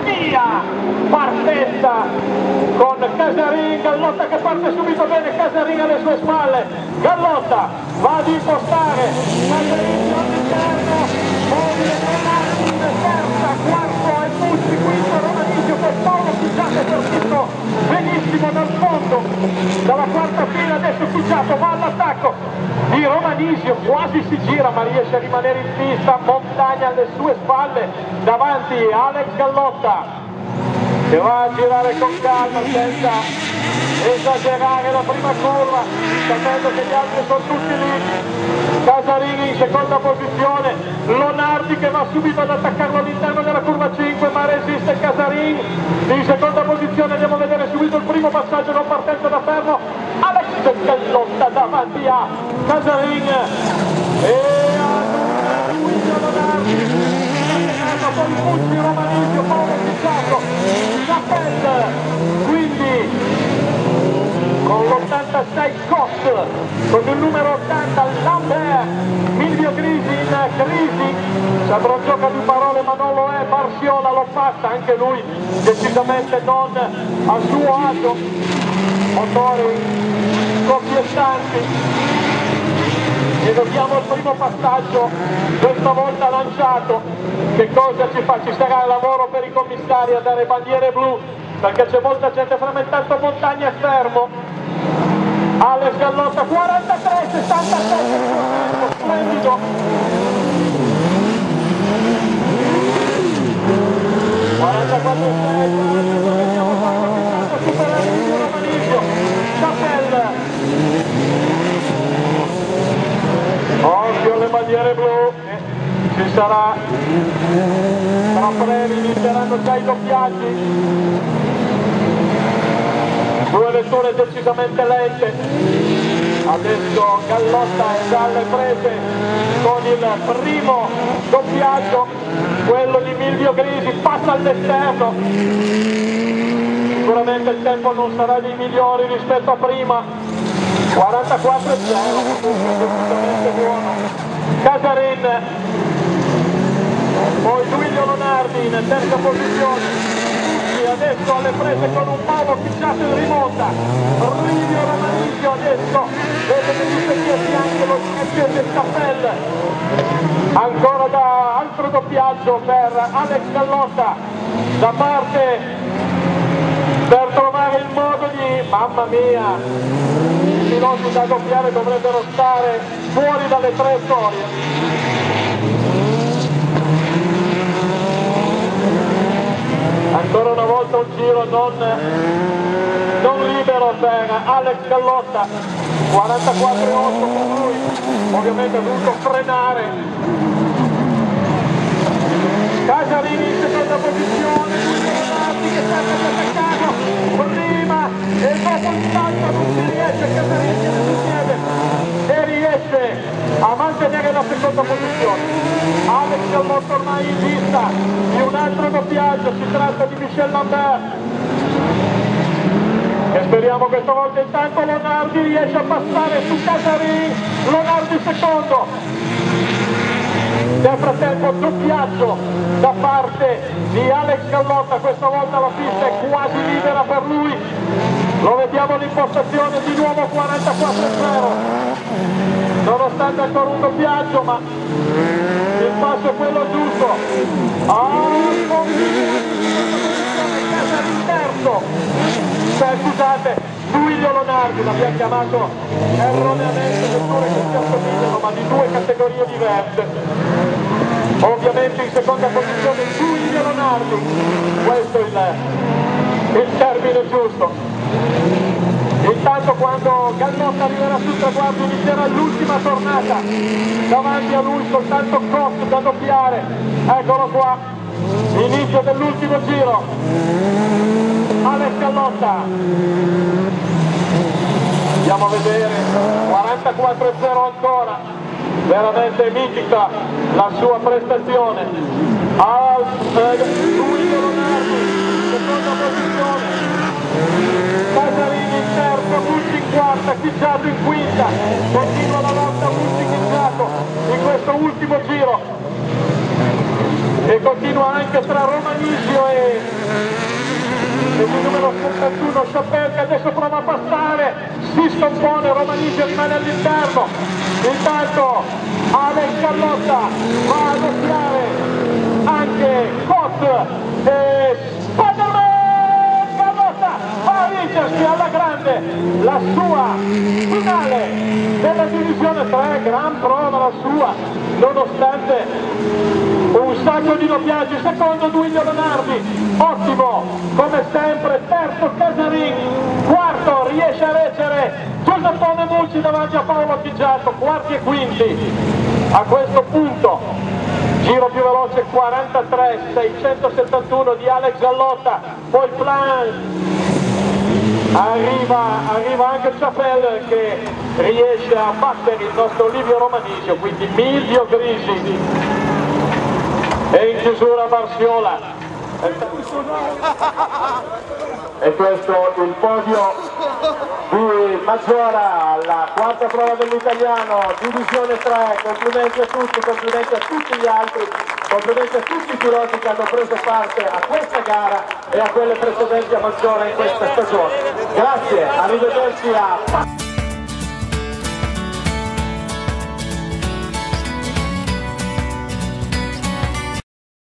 via, partenza con Casarin, Gallotta che parte subito bene, Casarin alle sue spalle, Gallotta va ad impostare, Casarin all'interno, poi Martin, terza, quarto e Pucci, quinto Romanisio che Paolo Picciato è partito benissimo dal fondo, dalla quarta fila, adesso Picciato va all'attacco di Romanisio, quasi si gira ma riesce a rimanere in pista, Montagna alle sue spalle, davanti Alex Gallotta che va a girare con calma senza esagerare la prima curva, sapendo che gli altri sono tutti lì. Casarini in seconda posizione, Lonardi che va subito ad attaccarlo all'interno della curva 5 ma resiste Casarin. In seconda posizione andiamo a vedere subito il primo passaggio non partenza da fermo, Alex Gallotta davanti a Casarin e a Lonardi. Poi Pucci, Romanisio, Paolo Picciato, Chapelle, quindi con l'86 Cos, con il numero 80 Lambert, Milvio Grisi in crisi, sembra un gioco di parole ma non lo è, Barciola lo passa, anche lui decisamente non a suo agio, motori scoppiettanti. E vediamo il primo passaggio, questa volta lanciato, che cosa ci fa? Ci sarà lavoro per i commissari a dare bandiere blu, perché c'è molta gente frammentando, Montagna è fermo, Alex Gallotta 43, 67, splendido, occhio alle bandiere blu, ci sarà, tra breve inizieranno già i doppiaggi, due vetture decisamente lente, adesso Gallotta è già alle prese con il primo doppiaggio, quello di Milvio Grisi, passa all'esterno, sicuramente il tempo non sarà dei migliori rispetto a prima, 44,0, assolutamente buono. Casarin, poi Duilio Lonardi in terza posizione, e adesso alle prese con un Paolo Picciato in rimonta, Livio Romanisio adesso vede benissimo anche lo scambio del Cappelle, ancora da altro doppiaggio per Alex Gallotta, da parte per trovare il modo di, mamma mia, i piloti da doppiare dovrebbero stare fuori dalle traiettorie. Ancora una volta un giro non libero per Alex Gallotta, 44,8 per lui, ovviamente ha dovuto frenare. Casarini in seconda posizione, che serve per attaccarlo, prima e dopo il salto non si riesce, Casarini insieme e riesce a mantenere la seconda posizione. Alex Gallotta ormai in vista di un altro doppiaggio, si tratta di Michel Lambert e speriamo questa volta intanto Lonardi riesce a passare su Casarini, Lonardi secondo. Nel frattempo doppiaggio da parte di Alex Gallotta, questa volta la pista è quasi libera per lui, lo vediamo l'impostazione di nuovo 44,0, nonostante ancora un doppiaggio ma il passo è quello giusto. Scusate, Duilio Lonardi, l'abbiamo chiamato erroneamente vetture che si assomigliano ma di due categorie diverse. Ovviamente in seconda posizione Duilio Lonardi, questo è il termine giusto. Intanto quando Gallotta arriverà sul traguardo inizierà l'ultima tornata, davanti a lui soltanto Cos da doppiare, eccolo qua, inizio dell'ultimo giro, Alex Gallotta, andiamo a vedere, 44,0 ancora, veramente mitica la sua prestazione. Duilio Lonardi, seconda posizione, Casarini in terza, Pucci in quarta, Chicciato in quinta, continua la lotta Pucci-Chicciato in questo ultimo giro e continua anche tra Romanisio e numero 71 Chapelle che adesso prova a passare, si scompone, Romanisi rimane all'interno, intanto Alex Gallotta va a doppiare anche Cot e Spider-Man. Gallotta va a vincersi alla grande la sua finale della divisione 3, gran prova la sua, nonostante un sacco di doppiaggi. Secondo Duilio Leonardi, ottimo come sempre. Terzo Casarin, quarto riesce a reggere Giuseppone Mucci davanti a Paolo Chigiato, quarti e quinti. A questo punto giro più veloce 43,671 di Alex Gallotta, poi Plan. Arriva anche Chapelle che riesce a battere il nostro Livio Romanisio, quindi Milvio Grisi. E in chiusura Barsiola. E questo il podio di Maggiora alla quarta prova dell'italiano, divisione 3. Complimenti a tutti, complimenti a tutti gli altri, complimenti a tutti i piloti che hanno preso parte a questa gara e a quelle precedenti a Maggiora in questa stagione. Grazie, arrivederci a